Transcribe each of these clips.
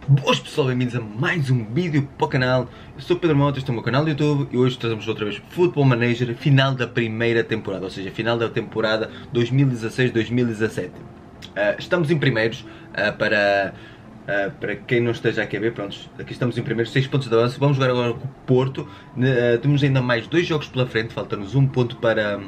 Boas pessoal, bem-vindos a mais um vídeo para o canal. Eu sou o Pedro Mota, este é o meu canal do YouTube e hoje trazemos outra vez Football Manager, final da primeira temporada, ou seja, final da temporada 2016-2017. Estamos em primeiros, para quem não esteja aqui a ver, pronto, aqui estamos em primeiros, 6 pontos de avanço. Vamos jogar agora com o Porto, temos ainda mais 2 jogos pela frente, falta-nos um ponto para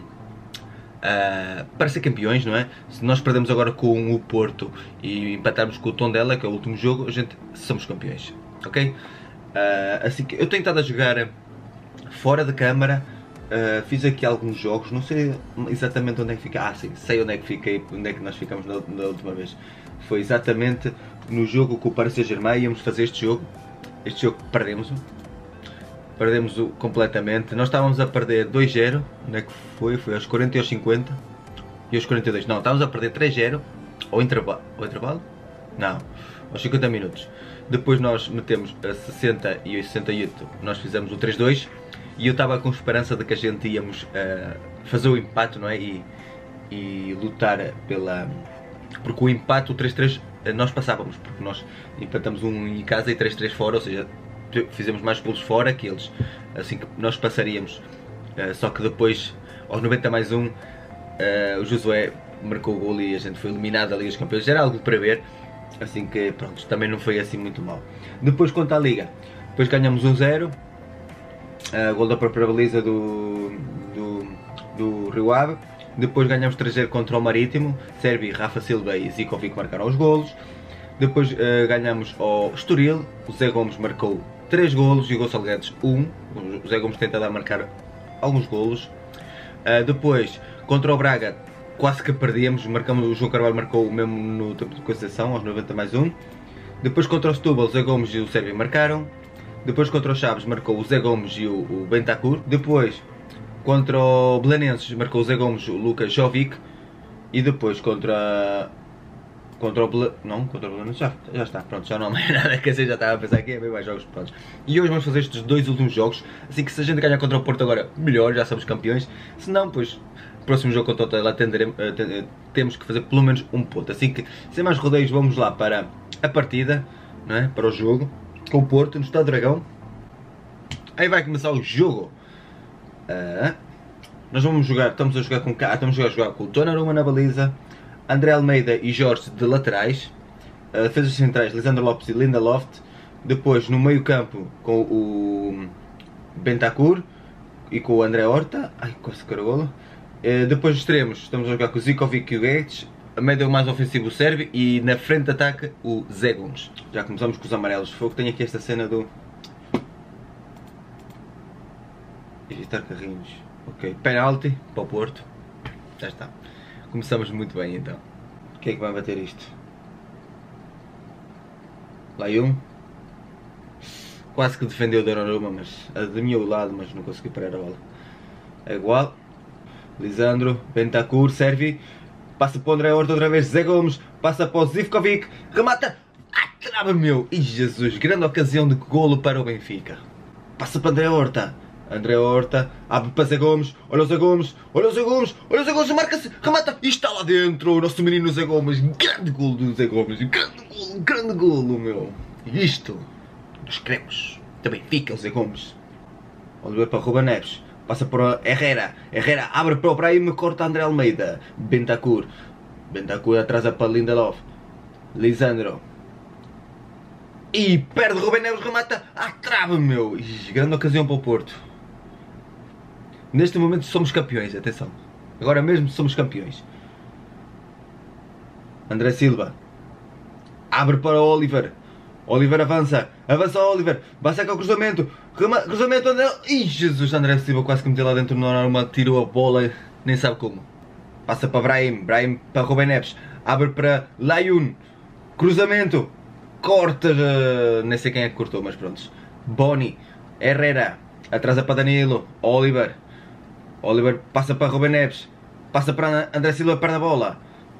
ser campeões, não é? Se nós perdemos agora com o Porto e empatarmos com o Tondela, que é o último jogo, a gente somos campeões, ok? Assim que eu tenho estado a jogar fora da câmara, fiz aqui alguns jogos, não sei exatamente onde é que fica. Ah, sim, sei onde é que fiquei, onde é que nós ficamos na última vez. Foi exatamente no jogo com o Paris Saint-Germain. Íamos fazer este jogo perdemos-o. Perdemos-o completamente. Nós estávamos a perder 2-0. Onde é que foi? Foi aos 40 e aos 50. E aos 42. Não, estávamos a perder 3-0. Ao intervalo. Ao intervalo? Não. Aos 50 minutos. Depois nós metemos a 60 e a 68. Nós fizemos o 3-2. E eu estava com esperança de que a gente íamos fazer o empate, não é? E lutar pela... Porque o empate, o 3-3, nós passávamos. Porque nós empatamos um em casa e 3-3 fora. Ou seja, fizemos mais golos fora que eles, assim que nós passaríamos. Só que depois, aos 90 mais 1, o Josué marcou o golo e a gente foi eliminado da Liga dos Campeões. Era algo para ver, assim que pronto, também não foi assim muito mal. Depois quanto à Liga, depois ganhamos 1-0, gol da própria baliza do Rio Ave. Depois ganhamos 3-0 contra o Marítimo, Sérvio, Rafa Silva e Zikovic marcaram os golos. Depois ganhamos ao Estoril, o Zé Gomes marcou 3 golos e o Gonçalo Guedes 1. O Zé Gomes tenta dar marcar alguns golos. Depois, contra o Braga, quase que perdíamos, o João Carvalho marcou mesmo no tempo de concentração, aos 90 mais 1. Depois contra o Setúbal, o Zé Gomes e o Sérvio marcaram. Depois contra o Chaves marcou o Zé Gomes e o Bentancur. Depois, contra o Belenenses marcou o Zé Gomes e o Lucas Jovic. E depois contra o Belenenses já está, pronto, já não há mais nada que dizer, já estava a pensar que é bem mais jogos, pronto. E hoje vamos fazer estes 2 últimos jogos, assim que se a gente ganhar contra o Porto agora, melhor, já somos campeões. Se não, pois, o próximo jogo contra o Tondela temos que fazer pelo menos um ponto. Assim que, sem mais rodeios, vamos lá para a partida, não é? Para o jogo, com o Porto, no Estado do Dragão. Aí vai começar o jogo. Nós vamos jogar, estamos a jogar com o Donnarumma na baliza, André Almeida e Jorge de laterais, defesas centrais Lisandro Lopes e Lindelof. Depois no meio campo com o Bentancur e com o André Horta. Ai, quase que era golo. Depois extremos estamos a jogar com o Zikovic e o Guedes, a médio mais ofensivo o Sérvio e na frente de ataque o Zé Gomes. Já começamos com os amarelos. Foi o que tenho aqui esta cena do... Evitar carrinhos. Ok, penalti para o Porto. Já está. Começamos muito bem então. Quem é que vai bater isto? Lá um. Quase que defendeu o Donnarumma, mas adivinhou o lado, mas não conseguiu parar a bola. É igual. Lisandro, Bentancur, serve. Passa para o André Horta outra vez. Zé Gomes. Passa para o Zivkovic. Remata. Trava, meu. E Jesus, grande ocasião de golo para o Benfica. Passa para André Horta. André Horta, abre para Zé Gomes, olha o Zé Gomes, olha o Zé Gomes, olha o Zé Gomes, marca-se, remata e está lá dentro o nosso menino Zé Gomes. Grande golo do Zé Gomes, grande golo, meu. E isto, nós queremos, também fica o Zé Gomes. Olha para Ruben Neves, passa para Herrera, Herrera abre para o Brahim, corta André Almeida, Bentancur atrasa para Lindelof, Lisandro. E perde Ruben Neves, remata, trava, meu. Grande ocasião para o Porto. Neste momento somos campeões, atenção. Agora mesmo somos campeões. André Silva. Abre para o Oliver. Oliver avança. Avança o Oliver. Vai sacar o cruzamento. Cruzamento, André. Ih, Jesus, André Silva quase que meteu lá dentro no normal. Tirou a bola, nem sabe como. Passa para Brahim. Brahim para Ruben Neves. Abre para Layun. Cruzamento. Corta. Nem sei quem é que cortou, mas pronto. Boni. Herrera. Atrasa para Danilo. Oliver passa para Ruben Neves, passa para André Silva, perde a bola.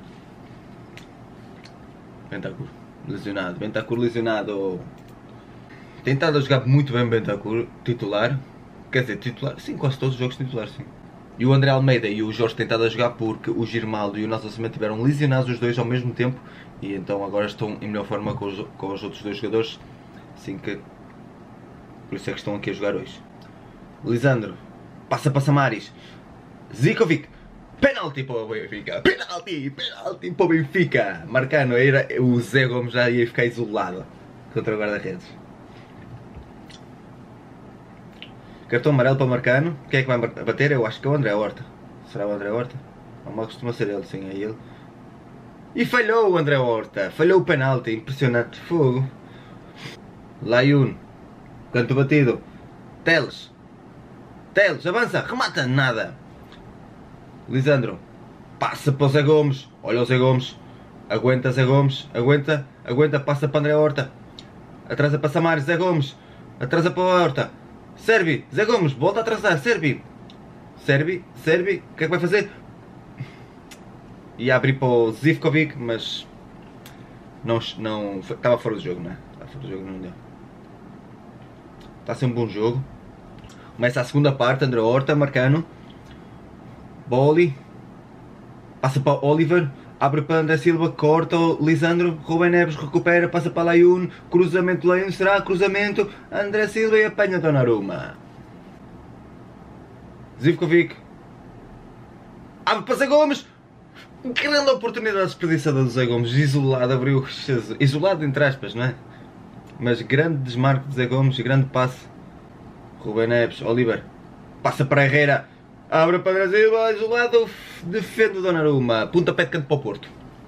Bentancur lesionado. Tem estado a jogar muito bem Bentancur, titular. Quer dizer, titular, sim, quase todos os jogos titular, sim. E o André Almeida e o Jorge têm estado a jogar porque o Girmaldo e o Nelson Semedo tiveram lesionados os dois ao mesmo tempo e então agora estão em melhor forma com os outros dois jogadores, assim que por isso é que estão aqui a jogar hoje. Lisandro passa para Samaris, Zikovic, penalti para o Benfica, penalti para o Benfica. Marcano, era o Zé Gomes já ia ficar isolado contra o guarda-redes. Cartão amarelo para Marcano. Quem é que vai bater? Eu acho que é o André Horta. Será o André Horta? Não mal costuma ser ele, sim, é ele. E falhou o André Horta. Falhou o penalti. Impressionante. Fogo. Layun. Canto batido. Teles. Teles, avança. Remata. Nada. Lisandro. Passa para o Zé Gomes. Olha o Zé Gomes. Aguenta Zé Gomes. Aguenta. Aguenta. Passa para André Horta. Atrasa para Samaris. Zé Gomes. Atrasa para o Horta. Servi, Zé Gomes, volta a atrasar, Servi, o que é que vai fazer? Ia abrir para o Zivkovic, mas não estava fora do jogo, não é? Estava fora do jogo, não deu. Está a ser um bom jogo. Começa a segunda parte, André Horta, Marcano, Boli, passa para Oliver, abre para André Silva, corta o Lisandro, Rubem Neves recupera, passa para Layun, cruzamento Layun, será cruzamento, André Silva e apanha Donnarumma. Zivkovic, abre para Zé Gomes, grande oportunidade desperdiçada do Zé Gomes, isolado, abriu, isolado entre aspas, não é? Mas grande desmarque de Zé Gomes, grande passe, Rubem Neves, Oliver, passa para Herrera, abre para André Silva, isolado, defende o Donnarumma, pontapé de canto para o Porto.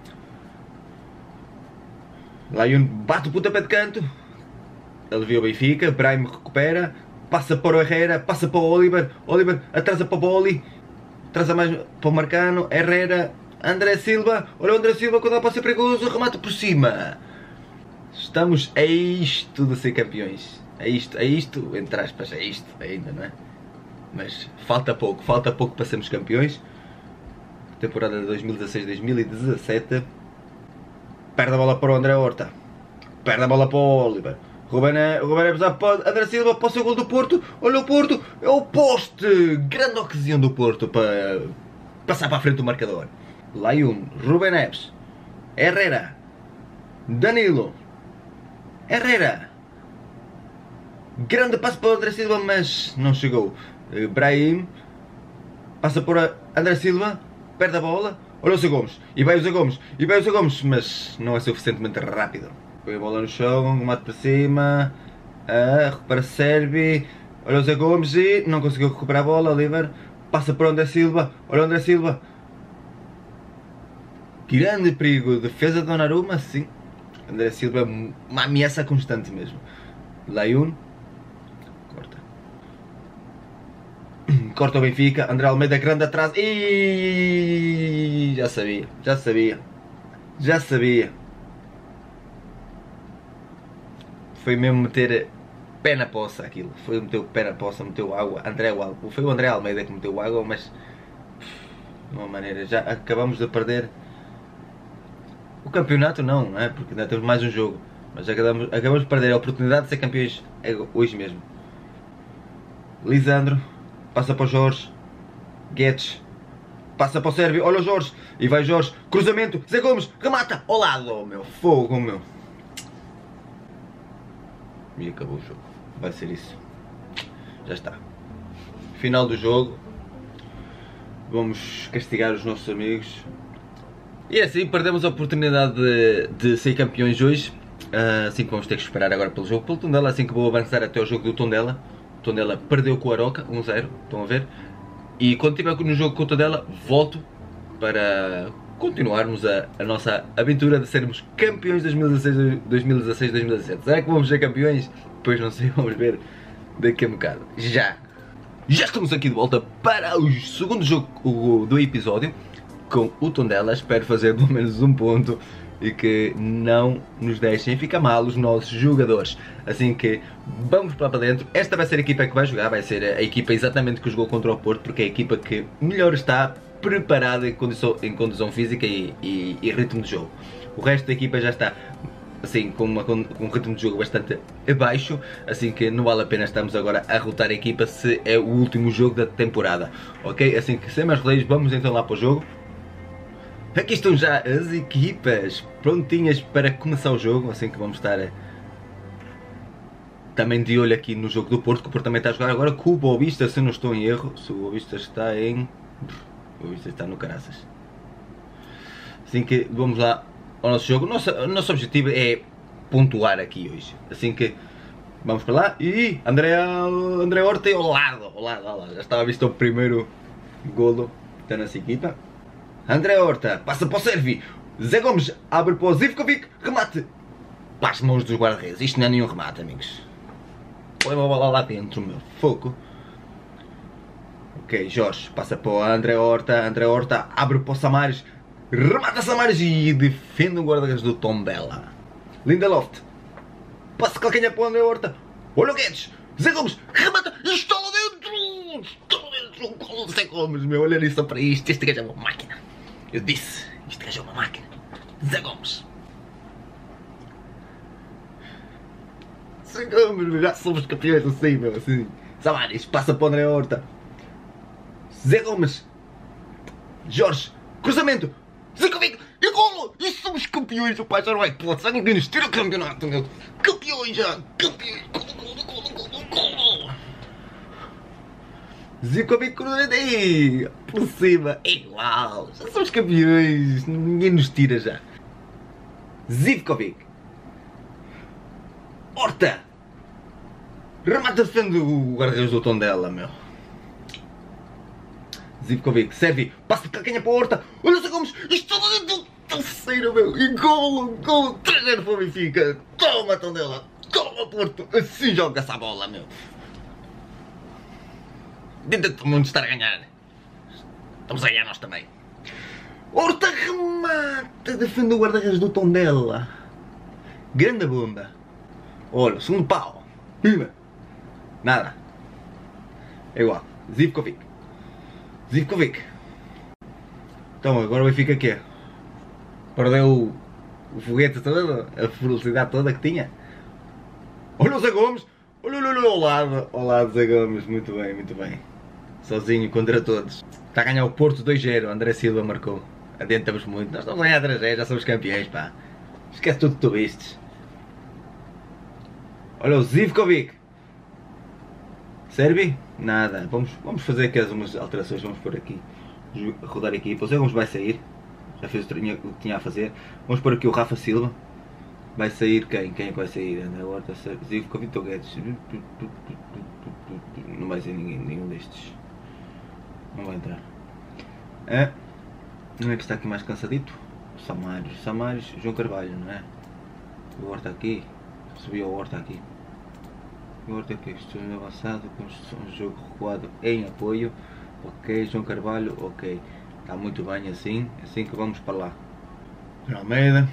Layun bate o pontapé de canto, alivia o Benfica, Brahim recupera, passa para o Herrera, passa para o Oliver, Oliver atrasa para o Boli, atrasa mais para o Marcano, Herrera, André Silva, olha o André Silva quando dá para ser perigoso, remata por cima. Estamos a isto de ser campeões, a isto, entre aspas, é isto ainda, não é? Mas falta pouco para sermos campeões. Temporada de 2016-2017. Perde a bola para o André Horta. Perde a bola para o Oliver. Rubem Neves para André Silva para o seu gol do Porto. Olha o Porto. É o poste. Grande ocasião do Porto para passar para a frente do marcador. Layun. Rubem Neves. Herrera. Danilo. Herrera. Grande passo para o André Silva, mas não chegou. Brahim passa por André Silva, perde a bola, olha o Zé Gomes, e vai o Zé Gomes, mas não é suficientemente rápido. Põe a bola no chão, mate para cima, recupera Servi, olha o Zé Gomes e não conseguiu recuperar a bola, Oliver, passa por André Silva, olha o André Silva. Grande perigo, defesa de Donnarumma, sim. André Silva é uma ameaça constante mesmo. Layun. Corta o Benfica, André Almeida grande atrás e já sabia. Foi mesmo meter pé na poça aquilo, foi meter o pé na poça, meteu água, foi o André Almeida que meteu água, mas de uma maneira, já acabamos de perder o campeonato não é? Porque ainda temos mais um jogo, mas acabamos de perder a oportunidade de ser campeões hoje mesmo. Lisandro. Passa para o Jorge, Guedes, passa para o Sérvio, olha o Jorge, e vai Jorge, cruzamento, Zé Gomes, remata, ao lado, meu, fogo, meu. E acabou o jogo, vai ser isso, já está. Final do jogo, vamos castigar os nossos amigos. E assim perdemos a oportunidade de ser campeões hoje, assim que vamos ter que esperar agora pelo jogo, pelo Tondela, assim que vou avançar até o jogo do Tondela. Tondela perdeu com o Aroca, 1-0, estão a ver? E quando estiver no jogo com o Tondela, volto para continuarmos a nossa aventura de sermos campeões de 2016-2017. Será que vamos ser campeões? Pois não sei, vamos ver daqui a um bocado. Já estamos aqui de volta para o segundo jogo do episódio com o Tondela. Espero fazer pelo menos um ponto e que não nos deixem ficar mal os nossos jogadores. Assim que vamos para dentro. Esta vai ser a equipa que vai jogar, vai ser a equipa exatamente que jogou contra o Porto, porque é a equipa que melhor está preparada em condição física e ritmo de jogo. O resto da equipa já está assim com um ritmo de jogo bastante abaixo, assim que não vale a pena estarmos agora a rotar a equipa se é o último jogo da temporada. Ok? Assim que sem mais rodeios, vamos então lá para o jogo. Aqui estão já as equipas prontinhas para começar o jogo, assim que vamos estar também de olho aqui no jogo do Porto, que o Porto também está a jogar agora com o Boa Vista, se eu não estou em erro. Se o Boa Vista está em... o Boa Vista está no caraças. Assim que vamos lá ao nosso jogo. O nosso objetivo é pontuar aqui hoje. Assim que vamos para lá. E André Horta ao lado. Já estava visto o primeiro golo da nossa equipa. André Horta passa para o Servi. Zé Gomes abre para o Zivkovic. Remate para as mãos dos guarda-redes. Isto não é nenhum remate, amigos. Leva a bola lá dentro, meu. Fogo. Ok, Jorge passa para o André Horta. André Horta abre para o Samaris. Remata Samaris e defende o guarda-redes do Tondela. Lindelof. Passa calcanhar para o André Horta. Olha o Guedes. Zé Gomes. Remata. E está lá dentro. Está lá dentro. Zé Gomes, meu. Olha só para isto. Este gajo é uma máquina. Eu disse. Este gajo é uma máquina. Zé Gomes. Zé Gomes, já somos campeões assim, meu. Assim. Samaris passa para o André Horta. Zé Gomes. Jorge. Cruzamento. Zivkovic. E golo. E somos campeões. O pai já não vai pode. Já ninguém nos tira o campeonato, meu. Campeões já. Campeões. Golo. Zivkovic cruzamento. Ei, por cima. Igual. Já somos campeões. Ninguém nos tira já. Zivkovic. Horta. Remata defende o guarda-redes do Tondela, meu. Zivkovic, serve, passa de calcanha para a Horta. Olha o Zé Gomes, isto está dentro do terceiro, meu. E golo, 3-0 para o Benfica. Toma, Tondela, toma, Porto. Assim joga-se a bola, meu. Dentro do mundo estar a ganhar. Estamos a ganhar nós também. Horta remata, defende o guarda-redes do Tondela. Grande bomba. Olha, segundo pau. Pima. Nada. É igual. Zivkovic. Então, agora o Benfica quê? Perdeu o foguete todo, a velocidade toda que tinha. Olha o Zé Gomes. Olha ao lado Zé Gomes. Muito bem. Sozinho contra todos. Está a ganhar o Porto 2-0. André Silva marcou. Adiantamos muito. Nós estamos a ganhar 3-0. Já somos campeões, pá. Esquece tudo que tu vistes. Olha o Zivkovic. Serve? Nada. Vamos fazer aqui umas alterações. Vamos pôr aqui. Rodar aqui. O Zé Gomes vai sair. Já fez o que tinha a fazer. Vamos pôr aqui o Rafa Silva. Vai sair quem? Quem é que vai sair? André Horta, Zivkovic ou Guedes? Não vai ser nenhum destes. Não vai entrar. Não é que está aqui mais cansadito? Samaris, João Carvalho, não é? O Horta aqui. Subiu o Horta aqui. O Horta aqui, estou avançado, construção de jogo recuado em apoio. Ok, João Carvalho, ok. Está muito bem assim que vamos para lá. Almeida.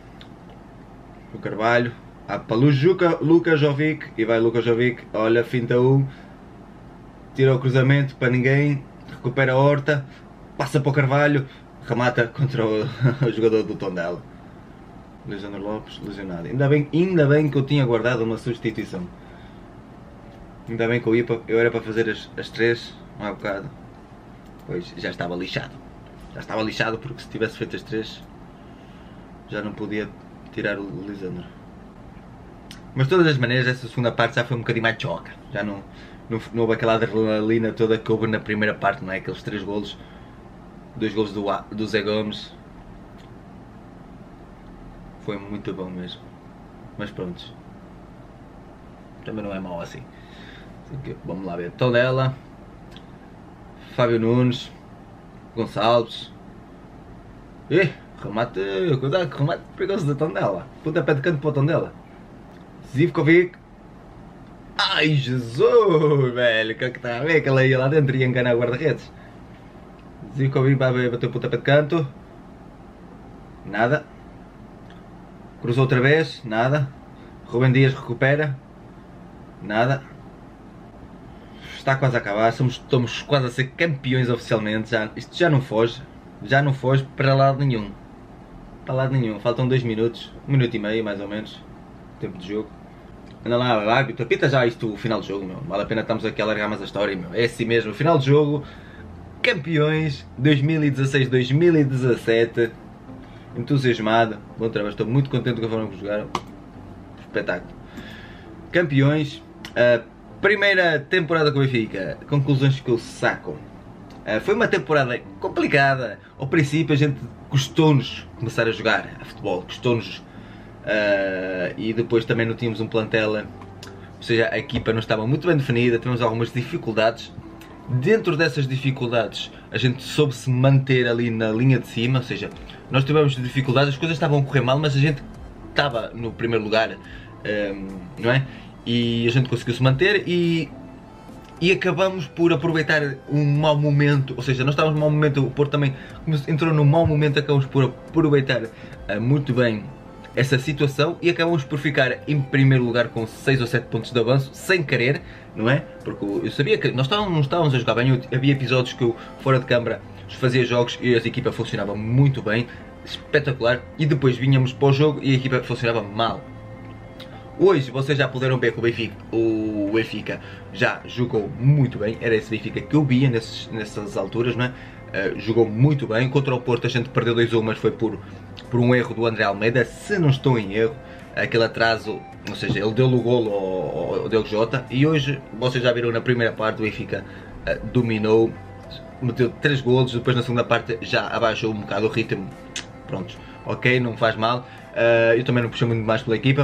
O Carvalho. Para Lucas Jovic. E vai Lucas Jovic. Olha, finta 1. Tira o cruzamento para ninguém. Recupera a Horta. Passa para o Carvalho. Remata contra o jogador do Tondela. Lisandro Lopes, lesionado. Ainda bem que eu tinha guardado uma substituição. Ainda bem que eu era para fazer as 3 há bocado. Pois já estava lixado. Já estava lixado porque se tivesse feito as 3 já não podia tirar o Lisandro. Mas de todas as maneiras essa segunda parte já foi um bocadinho mais choca. Já não houve aquela adrenalina toda que houve na primeira parte, não é? Aqueles 3 golos. 2 golos do Zé Gomes. Foi muito bom mesmo. Mas pronto. Também não é mau assim. Vamos lá ver. Tondela. Fábio Nunes. Gonçalves. Remate. Cuidado, remate perigoso da Tondela. Puta pé de canto para o Tondela. Zivkovic. Ai Jesus, velho. Que está a ver que ela ia lá dentro e ia enganar o guarda-redes. Zivkovic vai bater o pontapé de canto. Nada. Cruzou outra vez. Nada. Rubem Dias recupera. Nada. Está quase a acabar. Estamos quase a ser campeões oficialmente. Isto já não foge. Já não foge para lado nenhum. Para lado nenhum. Faltam 2 minutos. 1 minuto e meio mais ou menos. Tempo de jogo. Anda lá, árbitro. Apita já isto o final do jogo, meu. Vale a pena estarmos aqui a alargar mais a história, meu. É assim mesmo. O final do jogo. campeões 2016-2017. Entusiasmado, bom trabalho, estou muito contente com a forma que jogaram. Espetáculo. Campeões, primeira temporada com o Benfica, conclusões que eu saco. Foi uma temporada complicada. Ao princípio a gente custou-nos começar a jogar a futebol, custou-nos. E depois também não tínhamos um plantel, ou seja, a equipa não estava muito bem definida, tivemos algumas dificuldades. Dentro dessas dificuldades a gente soube se manter ali na linha de cima, ou seja, nós tivemos dificuldades, as coisas estavam a correr mal, mas a gente estava no primeiro lugar, não é? E a gente conseguiu se manter e acabamos por aproveitar um mau momento, ou seja, nós estávamos num mau momento, o Porto também entrou num mau momento, acabamos por aproveitar muito bem essa situação e acabamos por ficar em primeiro lugar com 6 ou 7 pontos de avanço, sem querer, não é? Porque eu sabia que nós não estávamos a jogar bem, havia episódios que eu, fora de câmara, fazia jogos e a equipa funcionava muito bem, espetacular, e depois vinhamos para o jogo e a equipa funcionava mal. Hoje vocês já puderam ver que o Benfica já jogou muito bem, era esse Benfica que eu via nessas alturas, não é? Jogou muito bem, contra o Porto a gente perdeu 2-1, mas foi por um erro do André Almeida, se não estou em erro, aquele atraso, ou seja, ele deu-lhe o golo ao Diogo Jota, e hoje, vocês já viram na primeira parte, o Benfica dominou, meteu 3 golos, depois na segunda parte já abaixou um bocado o ritmo, pronto, ok, não faz mal, eu também não puxei muito mais pela equipa,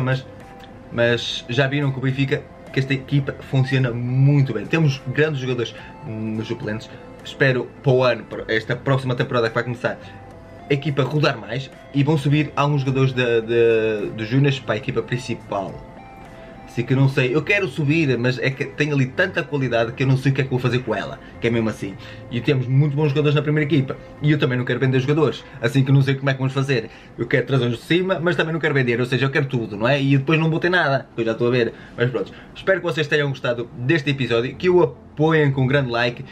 mas já viram que o Benfica, que esta equipa funciona muito bem, temos grandes jogadores nos suplentes, espero para o ano, para esta próxima temporada que vai começar, a equipa rodar mais e vão subir alguns jogadores dos Júniors para a equipa principal. Assim que eu não sei, eu quero subir, mas é que tem ali tanta qualidade que eu não sei o que é que vou fazer com ela, que é mesmo assim. E temos muito bons jogadores na primeira equipa e eu também não quero vender jogadores, assim que eu não sei como é que vamos fazer. Eu quero trazer-os de cima, mas também não quero vender, ou seja, eu quero tudo, não é? E depois não vou ter nada, eu já estou a ver. Mas pronto, espero que vocês tenham gostado deste episódio, que o apoiem com um grande like.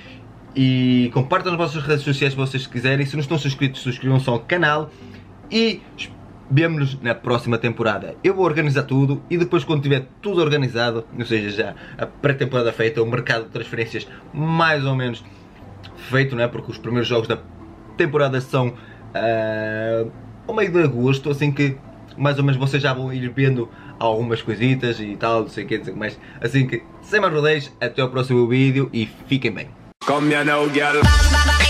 E compartam nas vossas redes sociais se vocês quiserem. Se não estão inscritos, subscrevam-se ao canal. E vemo-nos na próxima temporada. Eu vou organizar tudo e depois, quando tiver tudo organizado, ou seja, já a pré-temporada feita, o mercado de transferências mais ou menos feito, não é? Porque os primeiros jogos da temporada são ao meio de agosto, assim que mais ou menos vocês já vão ir vendo algumas coisitas e tal, não sei o que, mais. Assim que, sem mais rodeios, até ao próximo vídeo e fiquem bem. Come here now, girl.